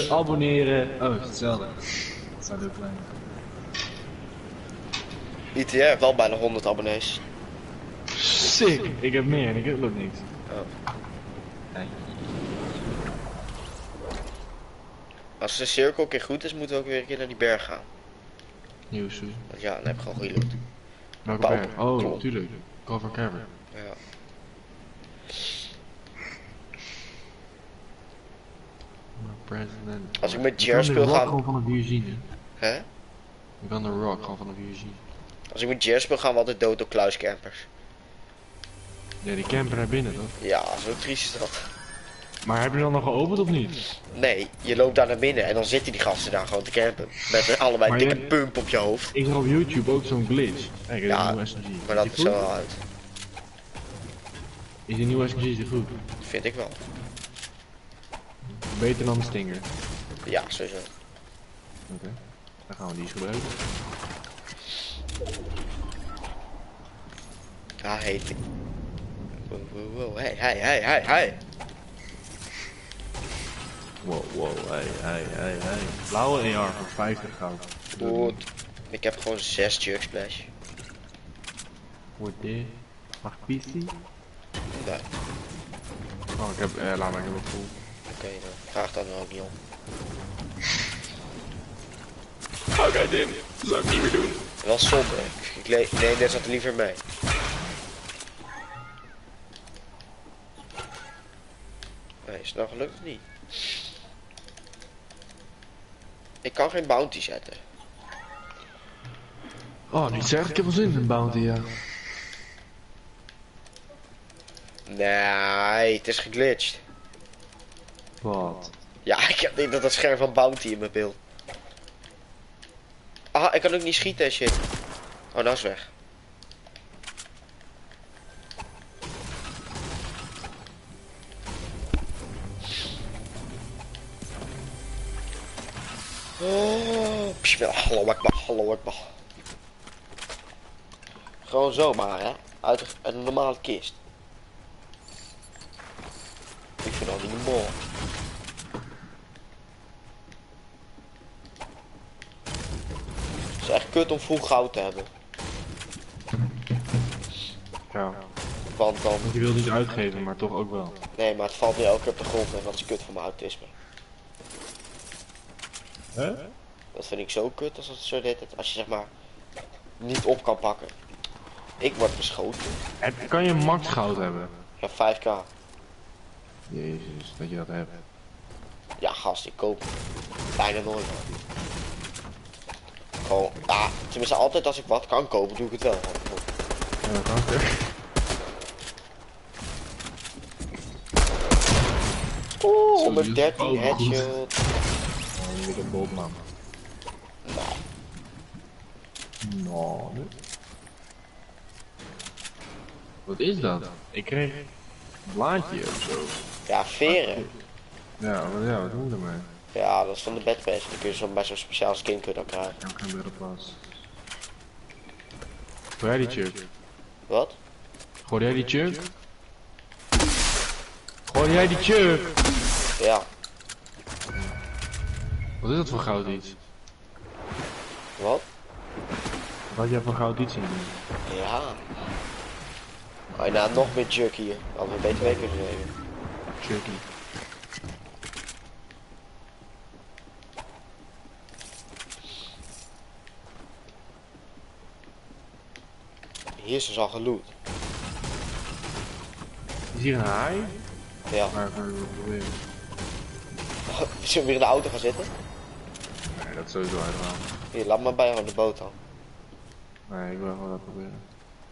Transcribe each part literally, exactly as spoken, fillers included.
abonneren. Oh, is hetzelfde. Dat staat heel klein. I T R heeft wel bijna honderd abonnees. Sick! Ik heb meer en ik heb nog niks. Oh. Nee. Als de cirkel een keer goed is, moeten we ook weer een keer naar die berg gaan. Nieuws. Want ja, dan heb ik gewoon goede loot. Welke Bouw. berg? Oh, Klomp. tuurlijk. Cover Cavern. Ja. President. Als ik met Je Jer kan de speel rock gaan... gewoon vanaf hier zien, hè? Hè? Je kan de rock gewoon vanaf hier zien. Als ik met Jer speel gaan we altijd dood door kluiscampers. Ja, die camper naar binnen, toch? Ja, zo triest is dat. Maar heb je dan nog geopend of niet? Nee, je loopt daar naar binnen en dan zitten die gasten daar gewoon te campen. Met allebei een Maar dikke je- pump op je hoofd. Ik zag op YouTube ook zo'n glitch. Kijk, dit is Ja, een nieuwe S M G. Maar dat Is is die zo goed? wel uit. Is die nieuwe S M G is die goed? Vind ik wel. Beter dan de Stinger. Ja, sowieso. Oké. Dan gaan we die eens gebruiken. Ja, heet ik. Wow, wow, wow. Hey, hey, hey, hey, hey. Wow, wow, hey, hey, hey, hey. Blauwe A R voor vijftig goud. Goed. Ik heb gewoon zes Jerk Splash. Wordt dit? Mag ik P C? Nee. Oh, ik heb, eh, laat maar, ik heb een full. Oké, dan vraag dat dan ook niet om. Oké, okay, Dim. Dat zou ik niet meer doen. Wel zonde. Ik le- nee, daar zat er liever mee. Nee, is het nou gelukt of niet? Ik kan geen bounty zetten. Oh, niet zeggen, ik heb wel zin in een bounty, ja. Nee, het is geglitcht. Wat? Ja, ik heb niet dat het scherm van bounty in mijn beeld. Ah, ik kan ook niet schieten en shit. Oh, dat is weg. Oh, bismillah, hallo akbar, hallo akbar. Gewoon zomaar, hè? Uit de- uit een normale kist. Ik vind dat niet mooi. Het is echt kut om vroeg goud te hebben. Ja. Want dan... Want je wilt niet uitgeven, maar toch ook wel. Nee, maar het valt nu elke keer op de grond en dat is kut voor mijn autisme. Hè? Dat vind ik zo kut als het zo dit het. Als je zeg maar niet op kan pakken. Ik word beschoten. Heb, kan je max goud hebben? Ja, vijf k. Jezus, dat je dat hebt. Ja, gast, ik koop bijna nooit. Gewoon, ja, tenminste altijd als ik wat kan kopen, doe ik het wel. Ja, dat kan ik. Oeh, Zo, honderddertien dit is ook goed. headshot. Oh, weer een botman. Nou, Nou, nee. Wat is dat? Ik kreeg een blaadje of zo. ja, veren. Ja, wat, ja, wat doen we ermee? Ja, dat is van de bedpass. Dan kun je zo bij zo'n speciaal skin kun je dat krijgen. Ik heb geen betere plaats. Gooi jij die chug? Wat? Gooi jij die chug? Gooi jij die chug? Ja, Wat is dat voor goud iets? wat? Wat had jij voor goud iets in doen? Ja. Oh, ja, nou, nog meer jerk hier. Hadden we beter mee kunnen nemen. Chuggy. Hier is dus al geloot. Is hier een haai? Ja. Maar gaan we proberen. Zullen we weer in de auto gaan zitten? Nee, dat is sowieso uitgaan. Hier, laat maar bij aan de boot dan. Nee, ik wil gewoon dat proberen.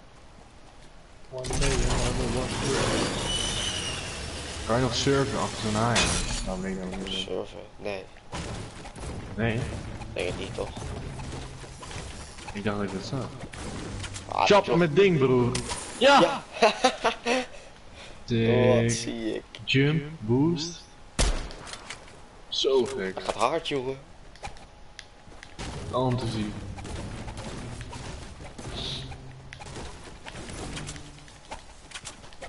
Kan je nog surfen achter zo'n haai? Nou, weet ik nog niet. Surfen? Nee, Nee, denk het niet toch? ik dacht dat ik dat zag. Ah, Chappen toch- met ding, broer. Ja! Ja. Oh, wat Dik. zie ik. Jump, boost. Zo gek. Dat gaat hard, jongen. Om te zien.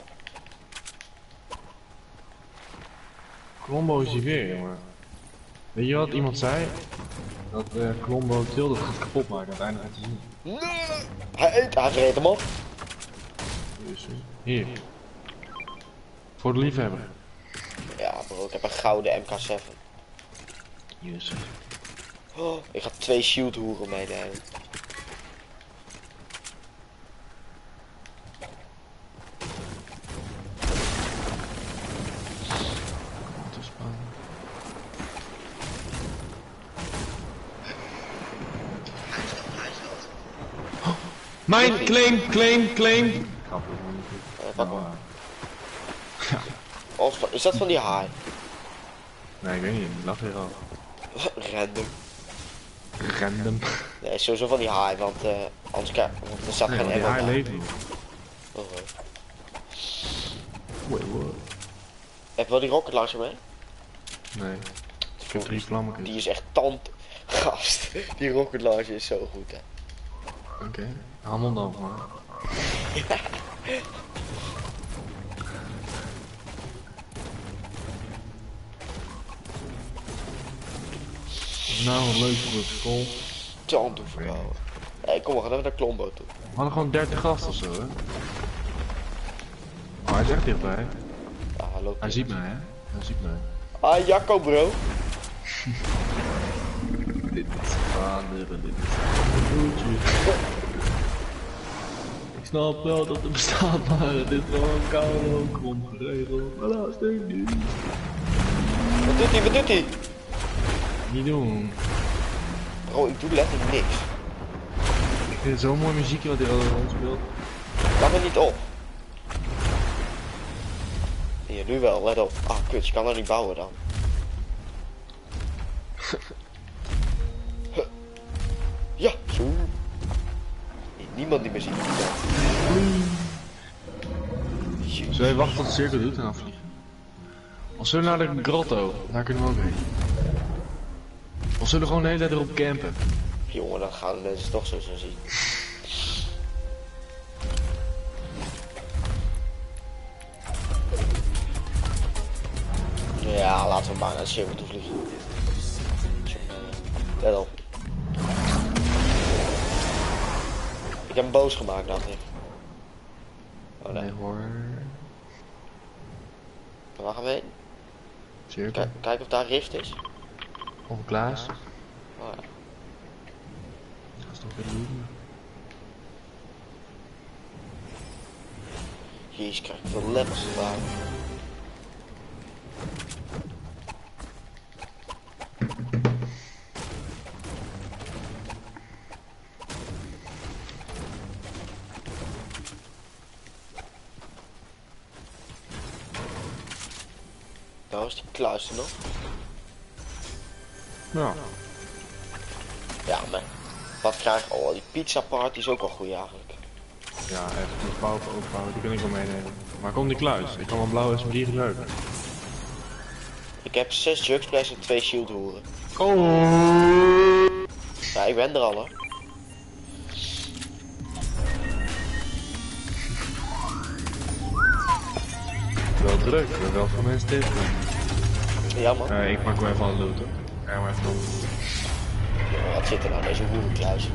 Colombo is hier weer, jongen. Weet je wat iemand zei? Dat uh, Colombo Tilde gaat kapot maken, uiteindelijk gaat hij zien. Nee! Hij eet, hij vreet hem op. Dus, hier. Voor de liefhebber. Ja bro, ik heb een gouden M K zeven. Yes. Oh, ik ga twee shield hoeren meenemen. Te spannend. Oh, mijn claim, claim, claim. Grappig, man. Uh, pak maar. Ja. Als, is dat van die haai? Nee, ik weet niet. Ik lag weer al. Random. Random. Nee, sowieso van die haai, want uh, anders kan, want er staat Nee, geen want die ammo haar bij. leeft niet. Oh, oh. Wait, what? Heb je wel die rocket launcher mee? Nee. Ik heb drie vlammen. Die is echt tand. Gast, die rocket launcher is zo goed hè. Oké. Okay. Haal hem dan maar. Nou, wat leuk voor de school. Tand toe verkouden. Nee, kom, we gaan even naar Colombo toe. We hadden gewoon dertig gasten of zo, hè? Oh, hij is echt dichtbij. Ja, hij loopt Hij niet. ziet mij, hè? Hij ziet mij. Ah, Jacco bro. Dit is vader, dit is broertje. Ik snap wel dat er bestaat, maar het is gewoon koud ook ongeregeld. Maar dat is denk niet. Wat doet hij, wat doet hij? Niet doen. Bro, ik doe letterlijk niks. Ik vind het zo'n mooi muziekje wat hij overal speelt. Laat me niet op. Hier, nu wel, let op. Ah, kut, je kan er niet bouwen dan. Ja, zo. Niemand die meer ziet. Zullen we wachten tot de cirkel doet en dan vliegen? Of zullen we naar de grotto? Daar kunnen we ook heen. Of zullen we gewoon de hele tijd erop campen? Jongen, dan gaan de mensen toch zo zo zien. Ja, laten we maar naar de cirkel toe vliegen. Let op. Ik heb hem boos gemaakt, dacht ik. Oh nee. Nee hoor. Waar gaan we heen? Cirkel. Kijk, kijk of daar rift is. Of Klaas. Oh, ja. Dat is toch weer doen. Jezus, krijg ik veel levels erbij. Nou is die kluis er nog. Ja. Ja, maar wat krijg ik? Oh, die pizza party is ook wel goed eigenlijk. Ja, even de pauw opbouwen, die kan ik wel meenemen. Maar kom die kluis, ik kan wel blauw S M G gebruiken. Ik heb zes jugsplays en twee shield hoeren. Oh. Ja, ik ben er al hoor. Wel druk, we hebben wel veel mensen tegen. Ja man. Uh, ik pak wel even alle loot hoor. Ja, maar even op. Jongen, wat zit er nou deze hoerenkluis?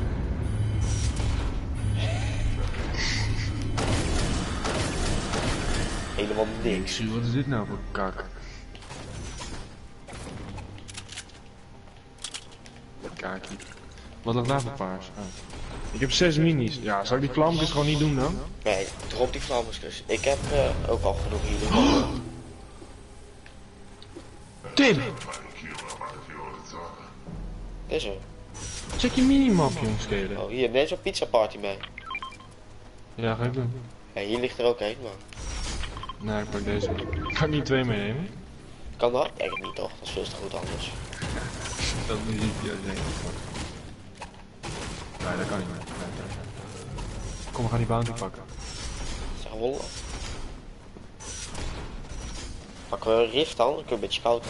Helemaal niks. Wat is dit nou voor kak? Kaki. Wat lag daar voor paars? Oh. Ik heb zes minis. Ja, zou ik die vlampjes gewoon niet doen dan? Nee, drop die vlammen dus. Ik heb uh, ook al genoeg hier. Oh. Tim! Is er? Check je minimap jongens, Keren. Oh, hier, net zo'n pizza party mee. Ja, ga ik doen. Ja, hier ligt er ook één, maar. Nee, ik pak deze. Kan ik niet twee meenemen? Kan dat? Denk ik niet toch, dat is veel te goed anders. Dat is niet ja, nee. Nee, dat kan niet meer. Nee, nee, nee. Kom, we gaan die bounty pakken. Zeg wel. Pakken we een rift dan, dan kun je een beetje koud.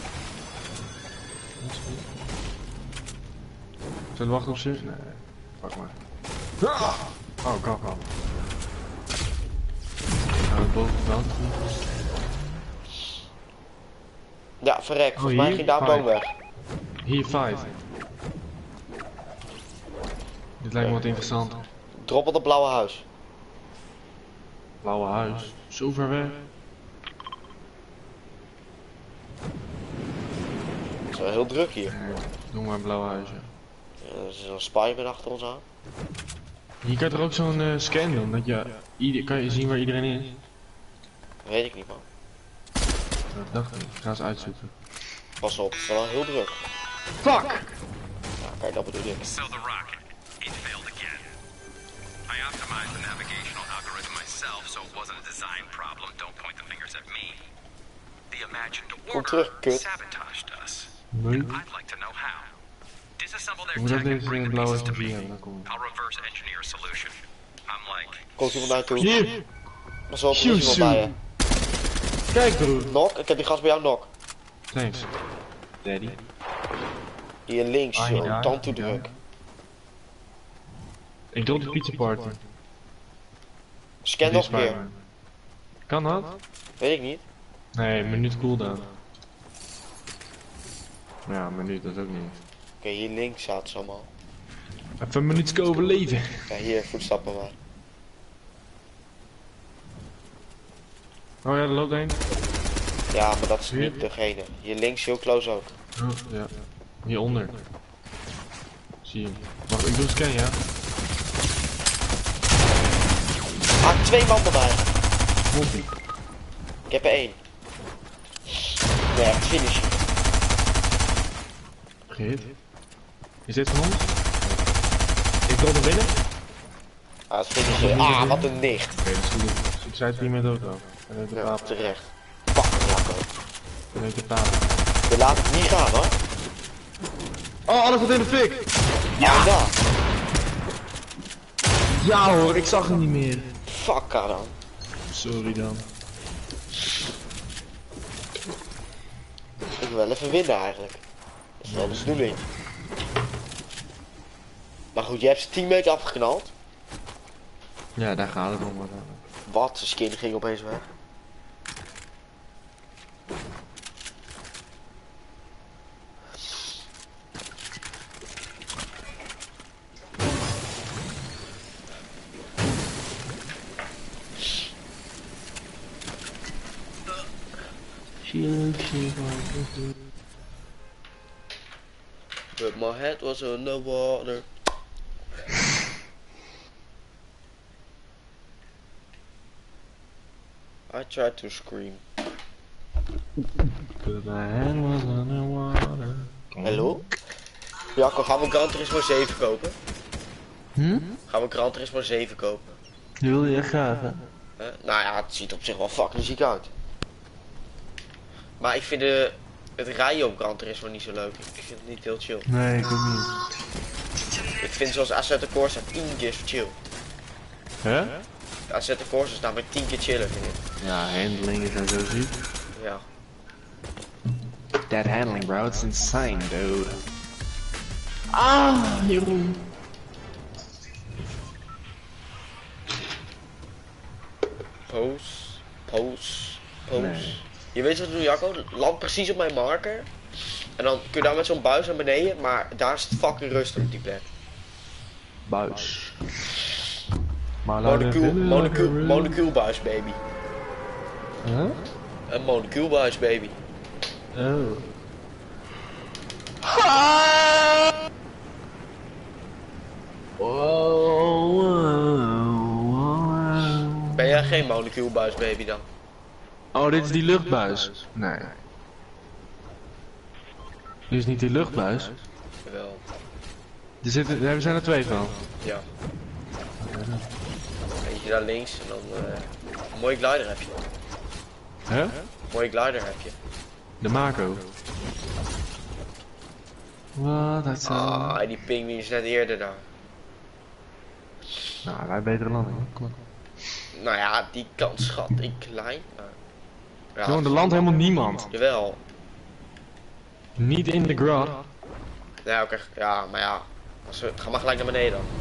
Zullen we wachten op zich? Nee, pak maar. Oh, kan, kan. Gaan we boven de bounty? Ja, verrek, volgens Oh, mij hier? ging daar een Hi. boom weg. Hier, vijf. Dit lijkt me wat interessant. Drop op het blauwe huis. Blauwe huis. Zo ver weg. Het is wel heel druk hier. Doe maar een blauwe huis. Ja. Ja, er is een Spiderman achter ons aan. Hier kan je er ook zo'n uh, scan doen. Dat je, ieder, kan je zien waar iedereen is. Weet ik niet, man. Dat dacht ik. Ik ga eens uitzoeken. Pas op, het is wel heel druk. Fuck! Ja, kijk, dat bedoel ik. So the rocket, it failed again. I optimized the navigational algorithm myself, so it wasn't a design problem. Don't point the fingers at me. The imagined Kom order terug, kut. sabotaged us. Nee. I'd like to know how. Disassemble their Hoe dat tech and deze bring the blauwe pieces to S U V me. hebben, dan kom ik. I'll reverse engineer a solution. I'm like, Komt iemand naar je toe? Hier! Pas op, er is Shoot, iemand bij je. Kijk broer! Nok, ik heb die gast bij jou, Nok. Thanks. Daddy. Hier links, Ah, joh. hier, Tand toe hier. druk. Ik drop de pizza party. Scan nog een keer. Kan dat? Weet ik niet. Nee, een minuut cooldown. Ja, een minuut, dat is ook niet. Oké, hier links zaten ze allemaal. Even een minuutje overleven. Ja, hier, voetstappen maar. Oh ja, er loopt een. Ja, maar dat is Hier? niet degene. Hier links, heel close ook. Oh, ja. Hieronder. Zie je hem. Wacht, ik doe een scan, ja? Ah, twee man erbij. Komt-ie. Ik heb er één. Nee, echt finish. Gehit. Is dit van ons? Ik wil er binnen. Ah, het finish. Ah, wat een nicht. Oké, dat is goed. Ik zei het hier met ook al. En heeft de Ja, paap. terecht. Fucking Jacco. En heeft de paap. We laten het niet gaan, hoor. Oh, alles wat in de fik! Ja, ja. Ja hoor, ik zag hem niet meer. Fuck, dan. Sorry dan. Ik wil wel even winnen, eigenlijk. Dat is wel de bedoeling. Maar goed, je hebt zijn teammate afgeknald. Ja, daar gaat het om. Wat Wat? Zijn skin ging opeens weg. But my head was underwater. I tried to scream. Hallo? Jacco, gaan we Gran Turismo zeven kopen? Hm? Gaan we Gran Turismo zeven kopen? Die wil je echt graag, hè? Huh? Nou ja, het ziet op zich wel fucking ziek uit. Maar ik vind de, het rijden op Gran Turismo niet zo leuk. Ik vind het niet heel chill. Nee, ik ook niet. Ik vind zoals Assetto Corsa tien keer zo chill. Hè? Assetto Corsa is namelijk tien keer chiller, vind ik. Ja, handling is er zo ziek. Ja. That handling, bro, it's insane, dude. Ah, Jeroen. Pose, pose, pose. Nee. Je weet wat we doen, Jacco? Land precies op mijn marker. En dan kun je daar met zo'n buis naar beneden, maar daar is het fucking rustig op die plek. Buis. Maar Monocuul, monocuul, monocuulbuis, baby. Huh? Een monocuulbuis, baby. Oh. Ben jij geen monocuulbuis, baby dan? Oh, dit is die luchtbuis. Nee. Dit is niet die luchtbuis. Wel, Er zitten, er zijn er twee van. ja. Eentje daar links en dan uh, een mooie glider heb je. Hè? Een mooie glider heb je. De Mako. Wat, dat is Ah, en die pinguïn is net eerder daar. Nou, wij betere landing. Kom maar. Nou ja, die kans schat ik klein. Maar... Ja, Jongen, er landt helemaal niemand. Jawel. Niet in de grot. Ja, oké. Ja, maar ja. Als we... Ga maar gelijk naar beneden dan.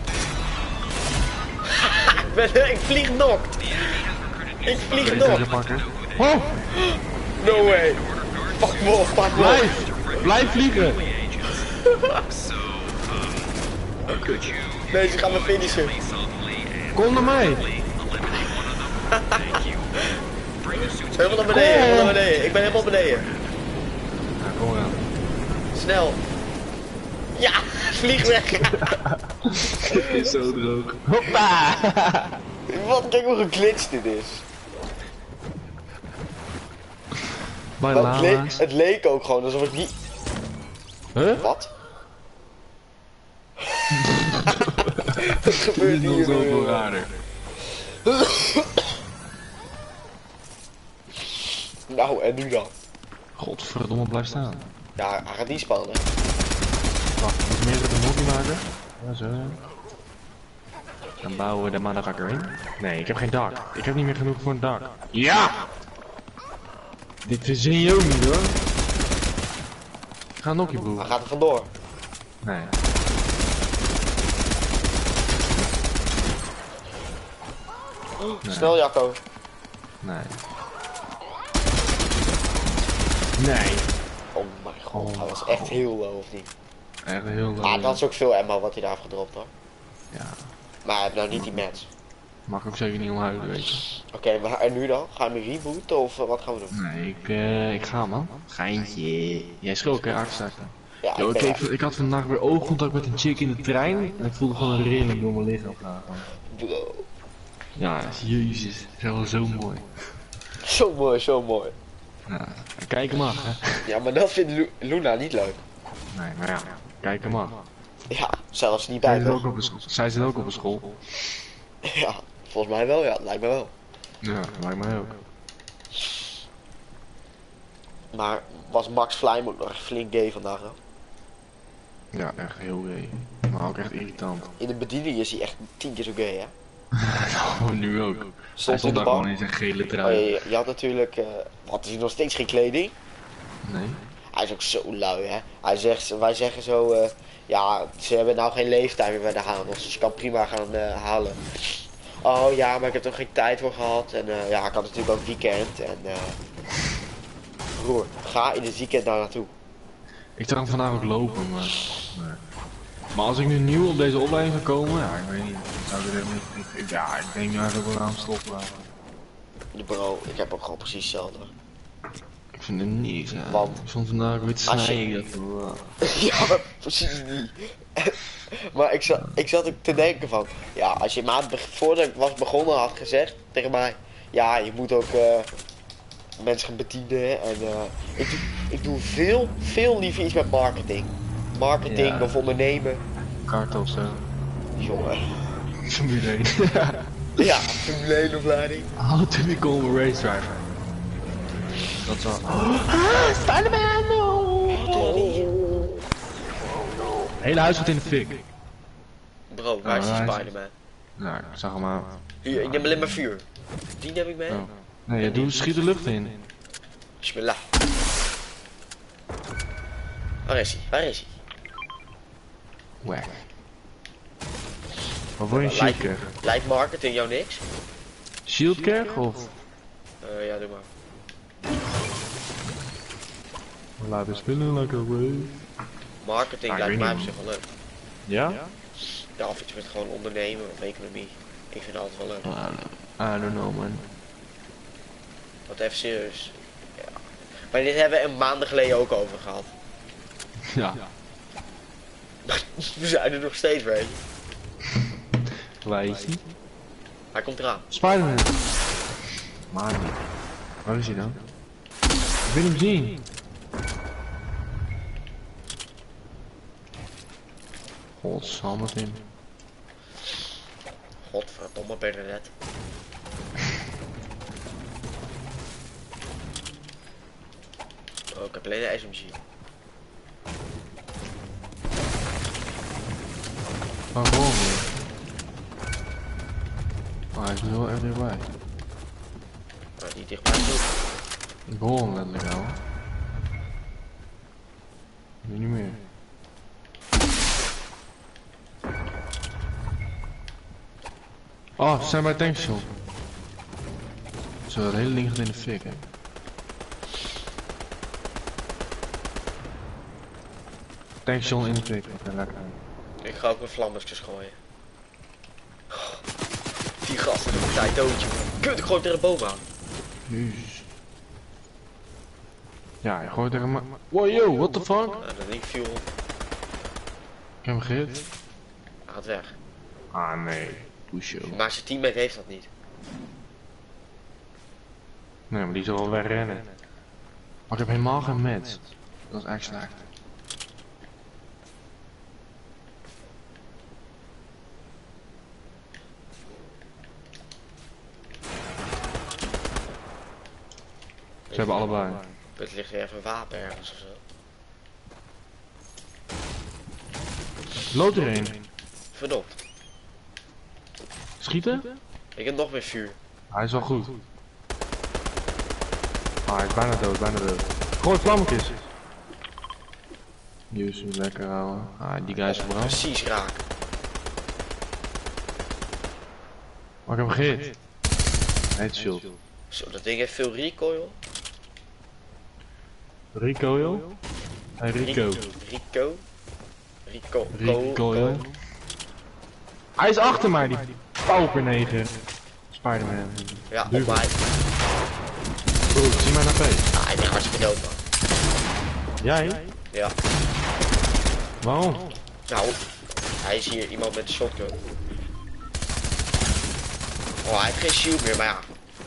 ik, ben... ik vlieg nokt. Ik vlieg nokt. Oh, No way. Fuck me, fuck me. blijf! Blijf vliegen! So, um, could you Nee, ze gaan me finishen. softly and Kom naar mij! eliminate one of them? Thank you. Bring your suits Helemaal naar beneden, helemaal naar beneden. Ik ben helemaal beneden. Ja, kom eraan. Snel. Ja, vlieg weg. Het is zo droog. Hoppa! Wat, kijk hoe geglitcht dit is. Bij Maar het, leek, lama's. het leek ook gewoon alsof ik niet... Huh? Wat? Wat gebeurt Dit is nog hier? zoveel nu? raarder. Nou, en nu dan? Godverdomme, blijf staan. Ja, hij gaat niet spannen. Wacht, ik moet meer een hobby maken. Ja, zo. Dan bouwen we de motherfucker in. Nee, ik heb geen dak. Ik heb niet meer genoeg voor een dak. Ja! Dit verzin je ook niet hoor. Ga nog je Hij broer. gaat er vandoor. Nee. Snel, Jacco. Nee. Nee. Oh mijn god, Oh, hij was God. echt heel low, of niet? Echt heel leuk. Ah, dat is ook veel ammo wat hij daar heeft gedropt hoor. Ja. Maar hij heeft nou niet die match. Mag ook zeker niet omhuilen, weet je. Oké, maar en nu dan? Gaan we rebooten of eh, wat gaan we doen? Nee, ik, uh, ik ga man. Geintje. Jij schrok hè, achtstarten. Ja, Yo, ik ik, ben ik, ik had vandaag weer oogcontact met een chick in de trein en ik voelde gewoon een rilling door mijn lichaam gaan. Bro. Ja, jezus, dat is wel zo mooi. Zo mooi, zo mooi. Ja, kijken mag hè. Ja, maar dat vindt Lu- Luna niet leuk. Nee, maar ja, kijken mag. Ja, zelfs niet Zij bij zit me. ook op een school. Zij zit ook op een school. Ja, volgens mij wel, ja, lijkt me wel. Ja, lijkt mij ook. Maar was Max Vlijm ook nog echt flink gay vandaag hè? Ja, echt heel gay. Maar ook echt irritant. In de bediening is hij echt tien keer zo gay hè? Oh, nu ook. Hij Stond in stond de daar bar. gewoon in zijn gele Oh, trui. je, je had natuurlijk, uh, wat is hij nog steeds geen kleding? Nee? Hij is ook zo lui hè. Hij zegt, wij zeggen zo, uh, ja, ze hebben nou geen leeftijd meer bij de Hanos, dus je kan prima gaan uh, halen. Oh ja, maar ik heb er geen tijd voor gehad en uh, ja, ik had natuurlijk ook weekend en uh, broer, ga in het weekend daar naartoe. Ik zou vandaag ook lopen, maar... Nee. Maar als ik nu nieuw op deze opleiding zou komen, ja, ik weet niet. Dan zou ik er helemaal niet... ik- Ja, ik denk eigenlijk wel aan het stoppen. Bro, ik heb ook gewoon precies hetzelfde. Ik vind het niks, ja. Want- Ik vond vandaag weer te Als je- snijden. Dat... uh, Ja, maar precies niet. Maar ik zat, ik zat ook te denken van, ja, als je maat voordat ik was begonnen had gezegd tegen mij, ja, je moet ook uh, mensen gaan bedienen en uh, ik, doe, ik doe veel, veel liever iets met marketing. Marketing Ja. of ondernemen. Kart of zo. Jongen. Formule één. Ja, Formule één opleiding. How to become a race driver. Dat is wel... Spider-Man, Hele huis gaat in de fik. Bro, waar is die Ja, hij is- Spider-Man? Ja, ik zag hem aan. Hier, ik neem alleen maar vuur. Die neem ik mee. Oh. Nee, doe schiet de lucht in. Bismillah. Waar is hij? Waar is hij? Wack. Wat wil je een Lijkt- shieldkerg? Lijkt marketing jou niks? Shieldkerg of? Uh, ja, doe maar. Laat de spullen lekker away. Marketing Ah, ik lijkt weet mij op niet, zich wel leuk. Ja? Ja, of iets met gewoon ondernemen of economie. Ik vind het altijd wel leuk. I don't know man. Wat even serieus. Ja. Maar dit hebben we een maanden geleden ook over gehad. Ja. We zijn er nog steeds, weet je. Waar is hij? Hij komt eraan. Spider-Man. Maar niet. Waar is hij dan? Ik wil hem zien. Godsamme Tim. Godverdomme Bernadette. Oh, ik heb alleen een S M G. Waarom weer? Oh, hij is nu wel echt dichtbij. Nou, niet dichtbij genoeg. Ik hoor hem letterlijk nou. Nu niet meer. Oh, ze zijn bij tankstation. Zo, dat hele ding gaat in de fik, hè. Tankstation in de fik. Oké, lekker. Ik ga ook een vlammetjes gooien. Die gasten hebben een tijd doodje. Kut, ik gooi hem er bovenaan. Jezus. Ja, je gooit tegen me. Wow, yo, what the fuck? Nou, dat ding viel. Ik heb hem gehit. Hij gaat weg. Ah, nee. Push yo. Maar zijn teammate heeft dat niet. Nee, maar die zal wel wegrennen. Maar ik heb helemaal geen mets. Dat is echt slecht. Ze hebben allebei. Het ligt weer even een wapen ergens of zo. Lood er een. Verdomd. Schieten? Ik heb nog meer vuur. Hij is wel goed. Ah, hij is bijna dood, bijna dood. Gooi vlammetjes. Jezus, lekker houden. Ah, die guy is verbrand. Precies raken. Maar ik heb hem gehit. Headshot. Zo, dat ding heeft veel recoil. Rico, joh. Hey, Rico. Rico. Rico. Rico, joh. Hij is achter mij, die pauper negen. Spider-Man. Ja, op Duvel. mij. Bro, zie mij naar face. Ah, hij ligt hartstikke dood man. Jij? Ja. Waarom? Nou, hij is hier iemand met een shotgun. Oh, hij heeft geen shield meer, maar ja.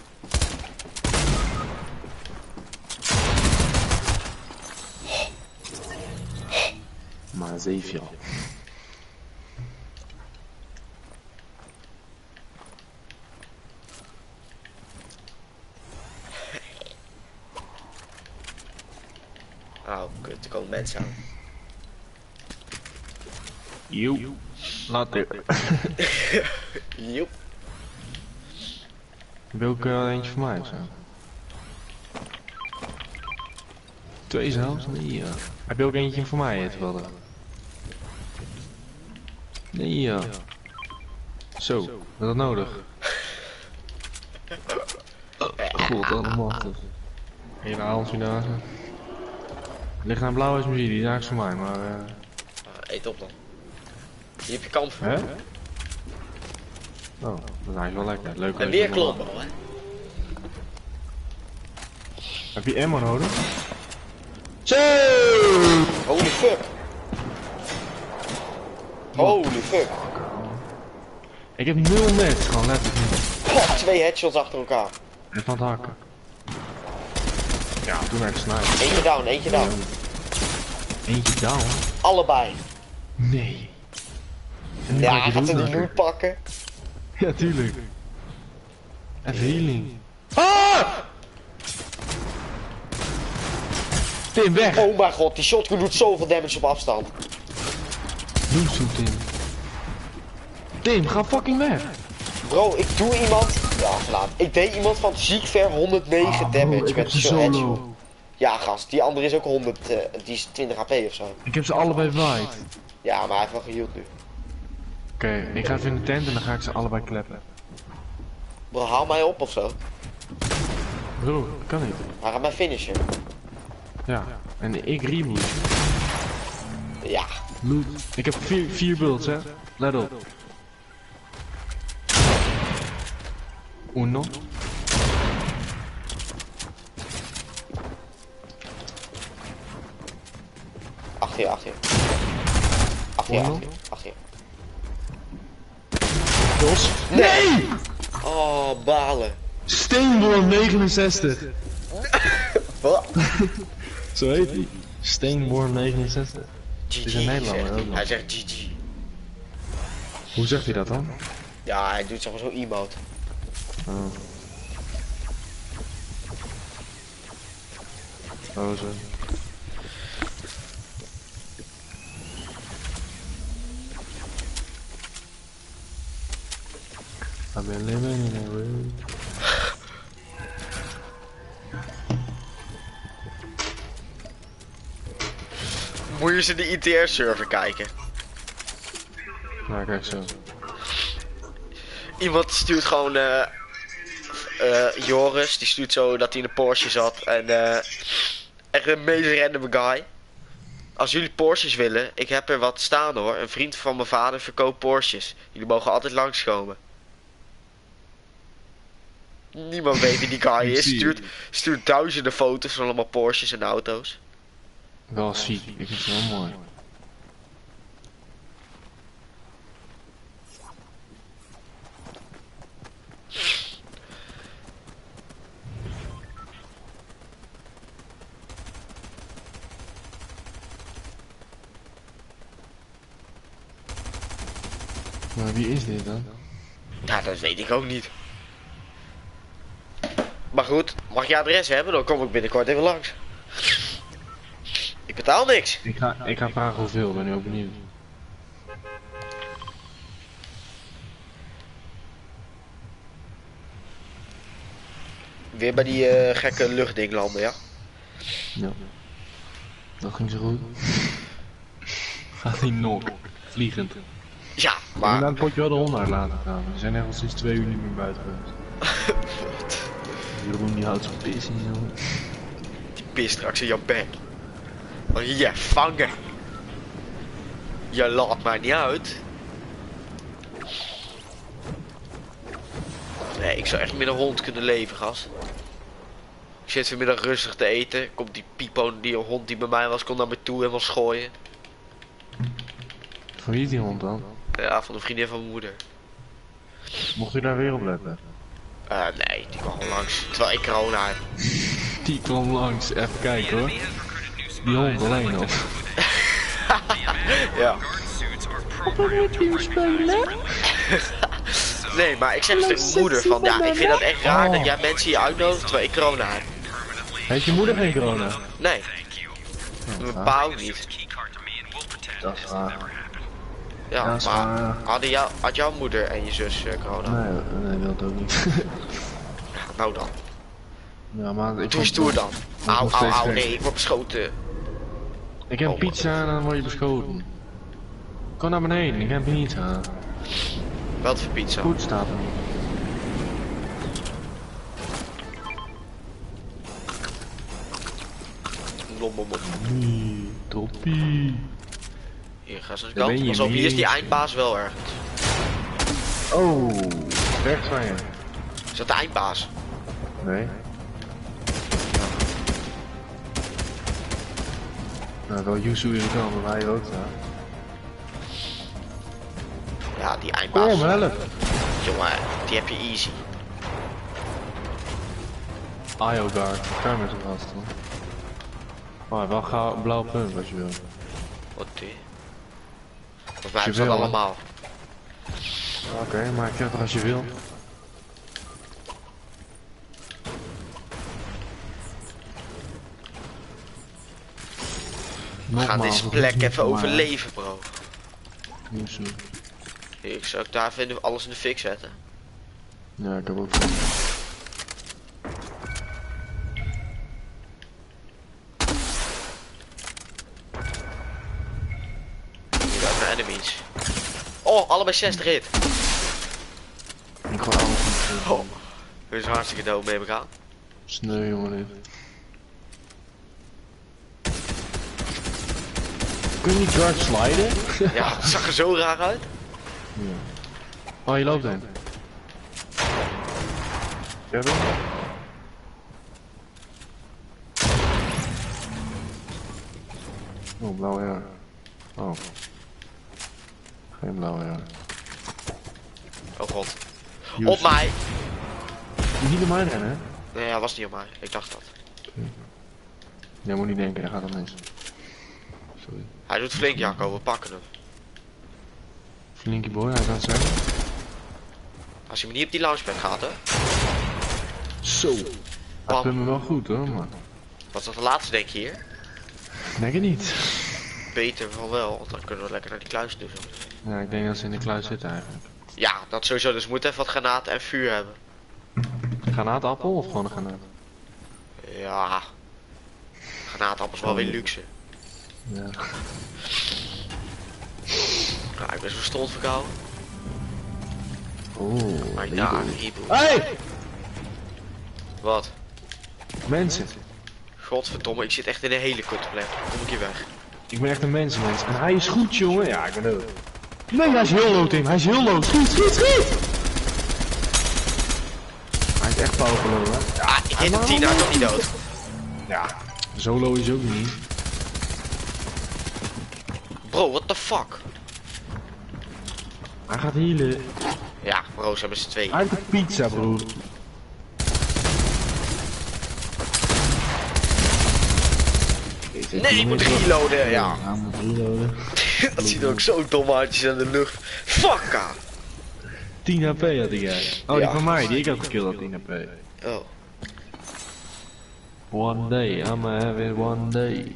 Maar zeven al. Oh, kut, er komen mensen aan. Joep. Later. Joep. Wil ik er eentje voor mij of zo? Twee zelfs? Nee, ja. Heb je ook eentje voor mij toevallig? Nee, ja. Zo, is dat nodig? God, allemachtig. Hele avondvierdaagse. Ligt naar blauw is muziek, die is eigenlijk voor mij, maar eh... Ah, eet op dan. Hier heb je kampvuur. Hè? Oh, dat is wel lekker. Leuk. En weer klompen, hè? Heb je ammo nodig? Zo! Holy fuck! Holy fuck! Ik heb nul net, gewoon letterlijk niet. Goh, twee headshots achter elkaar. En van het hakken. Ja, toen werd ik snipen. Eentje down, eentje down. Eentje down? Allebei. Nee. En Ja, wat hij je gaat doet er die dan? loot pakken. Ja, tuurlijk. Even healing. Ah! Tim, weg! Oh mijn god, die shotgun doet zoveel damage op afstand. Doe zo, Tim. Tim, ga fucking weg! Bro, ik doe iemand... Ja, verlaat. Ik deed iemand van ziek ver honderdnegen Ah, bro, damage ik heb met ze zo'n headshot. solo. Ja, gast, die andere is ook honderd, uh, die is twintig H P of zo. Ik heb ze allebei white. Ja, maar hij heeft wel geheeld nu. Oké, okay, ik ga even in de tent en dan ga ik ze allebei kleppen. Bro, haal mij op of zo. Bro, dat kan niet. Hij gaat mij finishen. Ja, en ik reboot. Ja. Loot. Ik heb vier, vier builds, hè. Let op. Uno. Achter je, achter je. Achter je, achter je, achter je. Dos. Nee! Oh, balen. Steenworm negenenzestig. Wat? Zo heet hij. Steenworm negenenzestig. G G, is een Nederlander zegt hij. ook nog. Hij zegt G G. Hoe zegt hij dat dan? Ja, hij doet zeg maar zo'n emote. Oh. Oh, zo. I've been living in a room. Moet je eens in de I T R-server kijken. Nou, kijk zo. Iemand stuurt gewoon, eh uh, Joris, die stuurt zo dat hij in de Porsche zat. En eh echt een meest random guy. Als jullie Porsches willen, ik heb er wat staan hoor. Een vriend van mijn vader verkoopt Porsches. Jullie mogen altijd langskomen. Niemand weet wie die guy is. Stuurt, stuurt duizenden foto's van allemaal Porsches en auto's. Wel ziek, ik vind het wel mooi. Maar wie is dit dan? Ja, dat weet ik ook niet. Maar goed, mag je adres hebben? Dan kom ik binnenkort even langs. Ik betaal niks. Ik ga, ik ga vragen hoeveel, ben nu ook benieuwd. Weer bij die uh, gekke luchtding landen, ja? Ja. Dat ging zo goed. Gaat die nog vliegend. Ja, Maar... maar... Ik moet het potje wel de hond uit laten gaan. We zijn echt al sinds twee uur niet meer buiten geweest. Wat? Jeroen die houdt zijn pis in zo. Die pist straks in jouw bek. Oh, je vangen. Je laat mij niet uit. Nee, ik zou echt met een hond kunnen leven, gast. Ik zit vanmiddag rustig te eten. Komt die Pipo, die hond die bij mij was, komt naar me toe en wil schooien. Van wie is die hond dan? Ja, van een vriendin van mijn moeder. Mocht u daar weer op letten? Uh, nee, die kwam gewoon langs. Terwijl ik corona heb. Die kwam langs, even kijken hoor. Die hond alleen of? Ja. Nee, maar ik zeg tegen mijn moeder van, ja, ik vind dat echt raar dat jij mensen hier uitnodigt terwijl ik corona heb. Heeft je moeder geen corona? Nee. Mijn pa ook niet. Dat is waar. Ja, Dat is maar waar. hadden jou, had jouw moeder en je zus uh, corona? Nee, nee, dat ook niet. Nou dan. Ja, maar ik Doe stoer dan. nog Au, au, steeds au, gek. nee, ik word beschoten. Ik heb Oh, pizza en dan word je beschoten. Kom naar beneden, ik heb pizza. Wat voor pizza? Goed staat er. Lommel. Nee, toppie. Hier, ga eens aan de Daar ben kant. je Pas op, hier is die mee. eindbaas wel ergens. Oh, rechts van je. Is dat de eindbaas? Nee. Nou, wel Yuzu is kan, maar wij ook staan. Ja, die eindbaas. Kom, help. Jongen, die heb je easy. Io guard, kan met hem vast hoor. Oh, wel gauw een blauw punt als je wil. Wat die? Volgens mij Als je hebben ze dat wil, hè. allemaal. Oké, okay, maar ik zeg toch als je wil. We gaan deze plek even overleven, bro. Yuzu. Ik zou ook daar even alles in de fik zetten. Ja, ik heb ook. Hier zijn mijn enemies. Oh, allebei zestig hit. Ik gewoon alles goed. Oh, dit is hartstikke dood mee begaan. Sneu jongen dit. Kun je niet guard sliden? Ja, het zag er zo raar uit. Ja. Oh, je loopt heen. Kevin? Oh, blauwe haar. Oh. Geen blauwe haar. Oh god. Yuzu. Op mij! Je moet niet op mij rennen, hè? Nee, hij was niet op mij. Ik dacht dat. Jij moet niet denken, dat gaat dan mis. Sorry. Hij doet flink, Jacco. We pakken hem. Flinky boy, hij gaat zijn. Als hij me niet op die launchpad gaat, hè. Zo. Hij Bam. vindt me wel goed hoor, maar. Wat is dat de laatste, denk je hier? Denk het niet. Beter van wel, want dan kunnen we lekker naar die kluis doen. Ja, ik denk dat ze in de kluis zitten eigenlijk. Ja, dat sowieso. Dus we moeten even wat granaten en vuur hebben. Granaatappel of gewoon een granaat? Ja. Granaatappel is wel weer luxe. Ja. Ja, ik ben zo stond verkouden. Oh, Maar Lego. ja, Hebrew. Hey! Wat? Mensen. Godverdomme, ik zit echt in een hele kutte plek. Kom ik hier weg. Ik ben echt een mensenmens. En hij is goed, jongen. Ja, ik ben ook. Nee, hij is heel low, Tim. Hij is heel low. Schiet, schiet, schiet! Hij is echt powerlow, hè? Ah, ik hit hem tien, hij is nog niet dood. Ja, zo low is hij ook niet. Bro, what the fuck? Hij gaat healen. Ja, bro, ze hebben z'n twee. Uit de pizza, broer. Nee, ik moet reloaden, ja. Ja, moet reloaden. Dat ziet er ook zo dom uit in de lucht. Fuck, ah. tien H P had die guy. Oh, die Ja. van mij, die ik heb gekilld had tien H P. Oh. One day, I'ma have it one day.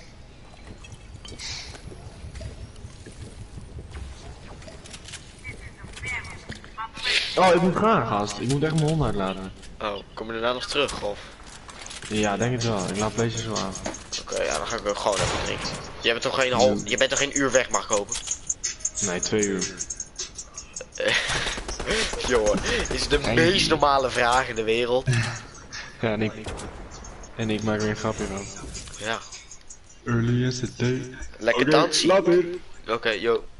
Oh, ik moet gaan, gast. Ik moet echt mijn hond uitlaten. Oh, kom je daarna nog terug, of? Ja, denk het wel. Ik laat deze zo aan. Oké, ja, dan ga ik ook gewoon even drinken. Je bent toch geen hal... Je bent toch geen uur weg mag kopen? Nee, twee uur. Jongen, is de Hey. meest normale vraag in de wereld. Ja, en ik... En ik maak weer een grapje van. Ja. Early yesterday. Lekker Oké, dansen. later. Oké, yo.